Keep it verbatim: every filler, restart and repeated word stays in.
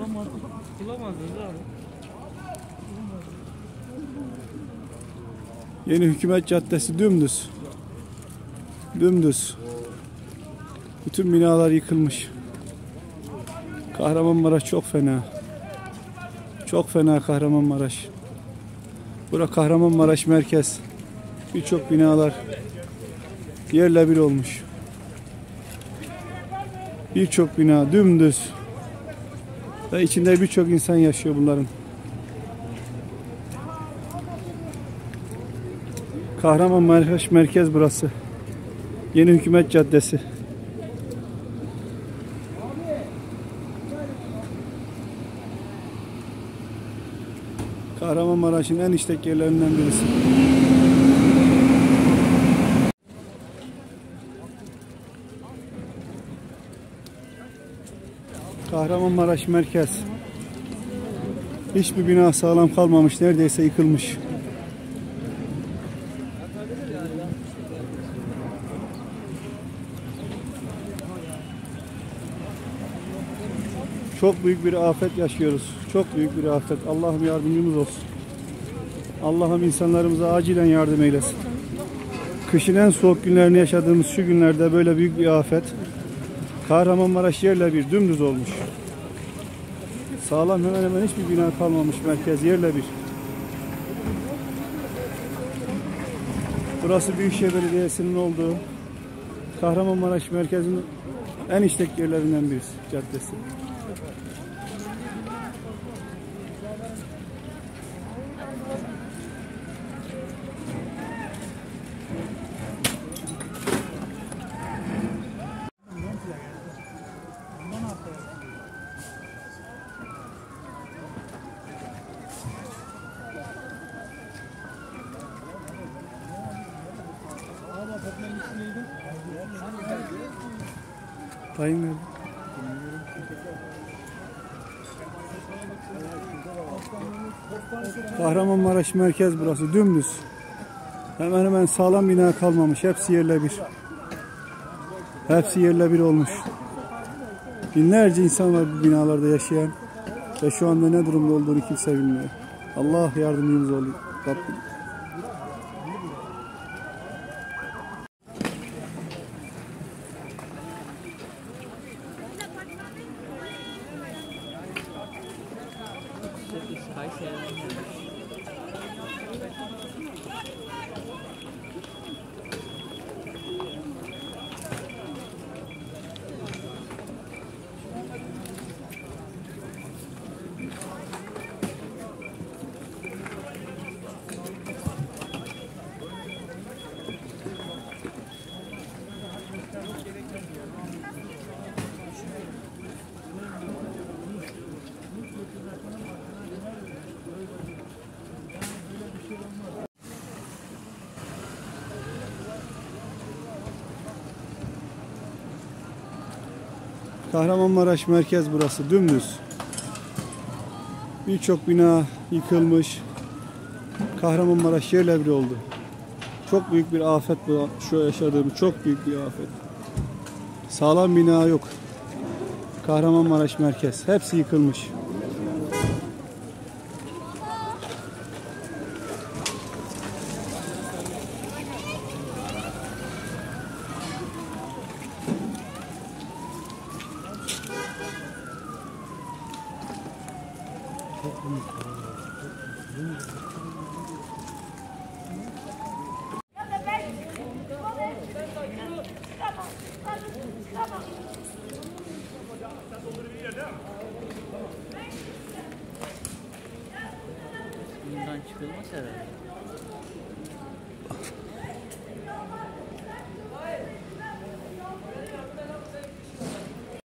Bulamadım. Bulamadınız abi. Yeni Hükümet Caddesi dümdüz. Dümdüz. Bütün binalar yıkılmış. Kahramanmaraş çok fena. Çok fena Kahramanmaraş. Bura Kahramanmaraş merkez. Birçok binalar yerle bir olmuş. Birçok bina dümdüz. Ve içinde birçok insan yaşıyor bunların. Kahramanmaraş merkez burası. Yeni Hükümet Caddesi. Kahramanmaraş'ın en işlek yerlerinden birisi. Kahramanmaraş merkez. Hiçbir bina sağlam kalmamış. Neredeyse yıkılmış. Çok büyük bir afet yaşıyoruz. Çok büyük bir afet. Allah'ım yardımcımız olsun. Allah'ım insanlarımıza acilen yardım eylesin. Kışın en soğuk günlerini yaşadığımız şu günlerde böyle büyük bir afet. Kahramanmaraş yerle bir dümdüz olmuş. Sağlam hemen hemen hiçbir bina kalmamış, merkez yerle bir. Burası Büyükşehir Belediyesi'nin olduğu Kahramanmaraş merkezinin en işlek yerlerinden birisi, caddesi. Dayım nerede? Kahramanmaraş merkez burası dümdüz. Hemen hemen sağlam bina kalmamış. Hepsi yerle bir. Hepsi yerle bir olmuş. Binlerce insan var bu binalarda yaşayan. Ve şu anda ne durumda olduğunu kimse bilmiyor. Allah yardımcımız oluyor. Rabbim. Kahramanmaraş merkez burası dümdüz. Birçok bina yıkılmış. Kahramanmaraş yerle bir oldu. Çok büyük bir afet bu, şu yaşadığımız çok büyük bir afet. Sağlam bina yok. Kahramanmaraş merkez. Hepsi yıkılmış. Bundan çıkılmaz herhalde.